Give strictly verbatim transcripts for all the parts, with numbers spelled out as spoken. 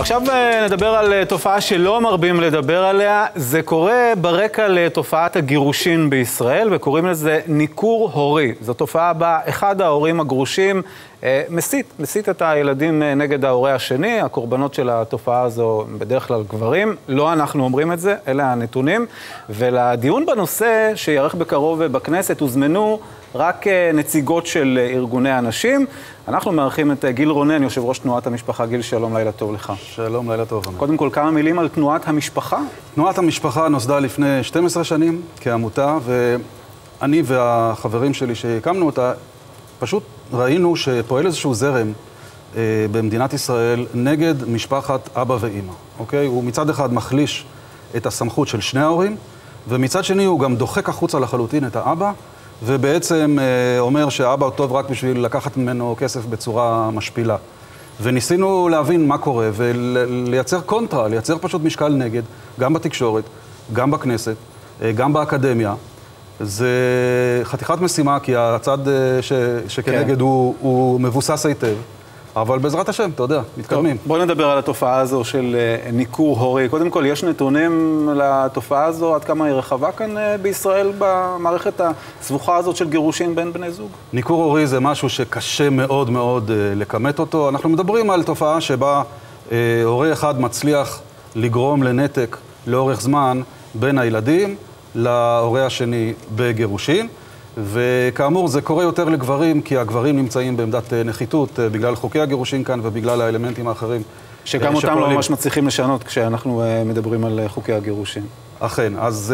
עכשיו נדבר על תופעה שלא מרבים לדבר עליה. זה קורה ברקע לתופעת הגירושין בישראל, וקוראים לזה ניכור הורי. זו תופעה בה אחד ההורים הגרושים מסית, מסית את הילדים נגד ההורה השני. הקורבנות של התופעה הזו בדרך כלל גברים. לא אנחנו אומרים את זה, אלה הנתונים. ולדיון בנושא שיערך בקרוב בכנסת הוזמנו רק נציגות של ארגוני הנשים. אנחנו מארחים את גיל רונן, יושב ראש תנועת המשפחה. גיל, שלום, לילה טוב לך. שלום, לילה טוב. קודם כל, כמה מילים על תנועת המשפחה? תנועת המשפחה נוסדה לפני שתים עשרה שנים כעמותה, ואני והחברים שלי שהקמנו אותה, פשוט ראינו שפועל איזשהו זרם אה, במדינת ישראל נגד משפחת אבא ואמא, אוקיי? הוא מצד אחד מחליש את הסמכות של שני ההורים, ומצד שני הוא גם דוחק החוצה לחלוטין את האבא, ובעצם אה, אומר שהאבא טוב רק בשביל לקחת ממנו כסף בצורה משפילה. וניסינו להבין מה קורה ולייצר קונטרה, לייצר פשוט משקל נגד, גם בתקשורת, גם בכנסת, אה, גם באקדמיה. זה חתיכת משימה, כי הצד אה, ש, שכנגד כן. הוא, הוא מבוסס היטב. אבל בעזרת השם, אתה יודע, מתקדמים. בוא נדבר על התופעה הזו של ניכור הורי. קודם כל, יש נתונים לתופעה הזו, עד כמה היא רחבה כאן בישראל במערכת הסבוכה הזאת של גירושין בין בני זוג? ניכור הורי זה משהו שקשה מאוד מאוד לכמת אותו. אנחנו מדברים על תופעה שבה אה, הורה אחד מצליח לגרום לנתק לאורך זמן בין הילדים להורה השני בגירושין. וכאמור, זה קורה יותר לגברים, כי הגברים נמצאים בעמדת נחיתות בגלל חוקי הגירושין כאן ובגלל האלמנטים האחרים. שגם אותם לא ממש מצליחים לשנות כשאנחנו מדברים על חוקי הגירושין. אכן. אז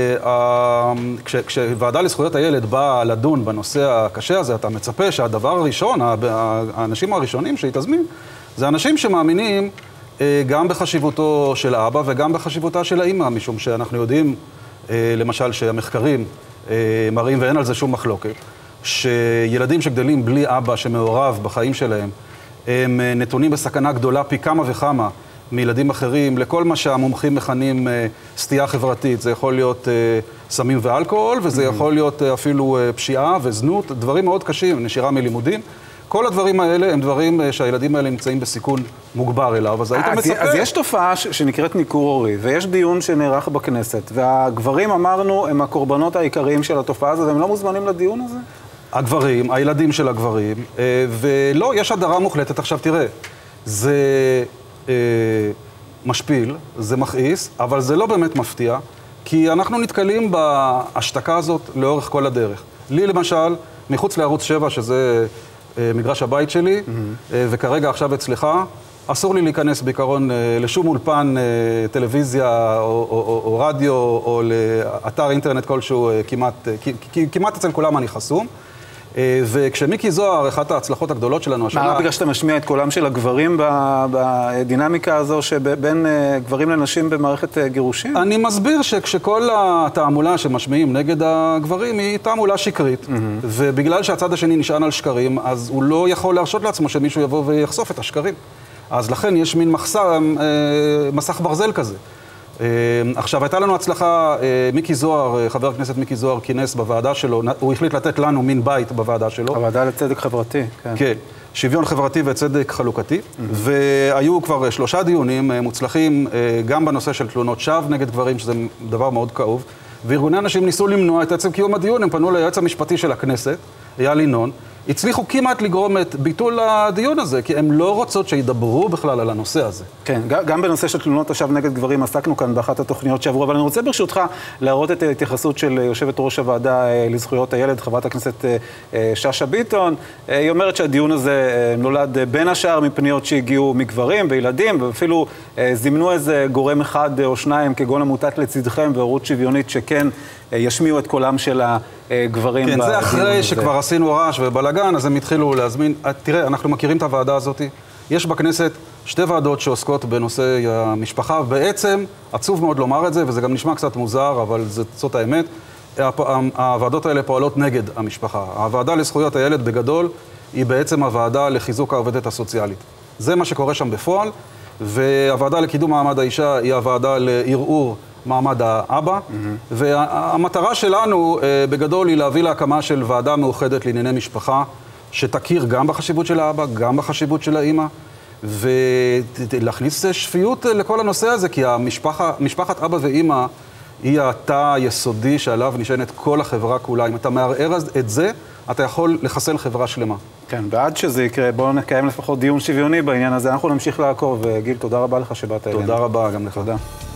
כש, כשוועדה לזכויות הילד באה לדון בנושא הקשה הזה, אתה מצפה שהדבר הראשון, האנשים הראשונים שהתזמין, זה אנשים שמאמינים גם בחשיבותו של האבא וגם בחשיבותה של האמא, משום שאנחנו יודעים, למשל, שהמחקרים מראים, ואין על זה שום מחלוקת, שילדים שגדלים בלי אבא שמעורב בחיים שלהם, הם נתונים בסכנה גדולה פי כמה וכמה מילדים אחרים, לכל מה שהמומחים מכנים סטייה חברתית. זה יכול להיות סמים ואלכוהול, וזה יכול להיות אפילו פשיעה וזנות, דברים מאוד קשים, נשירה מלימודים. כל הדברים האלה הם דברים שהילדים האלה נמצאים בסיכון מוגבר אליו, אז היית מצפה. אז יש תופעה שנקראת ניכור הורי, ויש דיון שנערך בכנסת, והגברים, אמרנו, הם הקורבנות העיקריים של התופעה הזאת, והם לא מוזמנים לדיון הזה? הגברים, הילדים של הגברים, ולא, יש הדרה מוחלטת. עכשיו תראה, זה משפיל, זה מכעיס, אבל זה לא באמת מפתיע, כי אנחנו נתקלים בהשתקה הזאת לאורך כל הדרך. לי למשל, מחוץ לערוץ שבע, שזה מגרש הבית שלי, mm-hmm. וכרגע עכשיו אצלך, אסור לי להיכנס בעיקרון לשום אולפן טלוויזיה או, או, או, או רדיו או לאתר אינטרנט כלשהו, כמעט, כמעט אצל כולם אני חסום. וכשמיקי זוהר, אחת ההצלחות הגדולות שלנו השנה... מה, בגלל שאתה משמיע את קולם של הגברים בדינמיקה הזו שבין גברים לנשים במערכת גירושים? אני מסביר שכשכל התעמולה שמשמיעים נגד הגברים היא תעמולה שקרית, mm-hmm. ובגלל שהצד השני נשען על שקרים, אז הוא לא יכול להרשות לעצמו שמישהו יבוא ויחשוף את השקרים. אז לכן יש מין מחסה, מסך ברזל כזה. עכשיו, הייתה לנו הצלחה, מיקי זוהר, חבר הכנסת מיקי זוהר, כינס בוועדה שלו, הוא החליט לתת לנו מין בית בוועדה שלו. הוועדה לצדק חברתי, כן. כן, שוויון חברתי וצדק חלוקתי, mm-hmm. והיו כבר שלושה דיונים מוצלחים, גם בנושא של תלונות שווא נגד גברים, שזה דבר מאוד כאוב, וארגוני אנשים ניסו למנוע את עצם קיום הדיון, הם פנו ליועץ המשפטי של הכנסת, אייל ינון, הצליחו כמעט לגרום את ביטול הדיון הזה, כי הם לא רוצות שידברו בכלל על הנושא הזה. כן, גם בנושא של תלונות השווא נגד גברים עסקנו כאן באחת התוכניות שעברו, אבל אני רוצה ברשותך להראות את ההתייחסות של יושבת ראש הוועדה לזכויות הילד, חברת הכנסת שאשא ביטון. היא אומרת שהדיון הזה נולד בין השאר מפניות שהגיעו מגברים וילדים, ואפילו זימנו איזה גורם אחד או שניים כגון עמותת לצדכם והורות שוויונית שכן ישמיעו את קולם של הגברים. כן, זה אחרי שכבר עשינו רעש ובלגן, אז הם התחילו להזמין. תראה, אנחנו מכירים את הוועדה הזאת. יש בכנסת שתי ועדות שעוסקות בנושא המשפחה. בעצם, עצוב מאוד לומר את זה, וזה גם נשמע קצת מוזר, אבל זאת האמת. הוועדות האלה פועלות נגד המשפחה. הוועדה לזכויות הילד בגדול היא בעצם הוועדה לחיזוק העובדת הסוציאלית. זה מה שקורה שם בפועל, והוועדה לקידום מעמד האישה היא הוועדה לערעור מעמד האבא, mm-hmm. והמטרה שלנו בגדול היא להביא להקמה של ועדה מאוחדת לענייני משפחה, שתכיר גם בחשיבות של האבא, גם בחשיבות של האמא, ולהכניס שפיות לכל הנושא הזה, כי המשפחה, משפחת אבא ואמא היא התא היסודי שעליו נשענת כל החברה כולה. אם אתה מערער את זה, אתה יכול לחסל חברה שלמה. כן, ועד שזה יקרה, בואו נקיים לפחות דיון שוויוני בעניין הזה. אנחנו נמשיך לעקוב. גיל, תודה רבה לך שבאת אלינו. תודה רבה גם לך. תודה.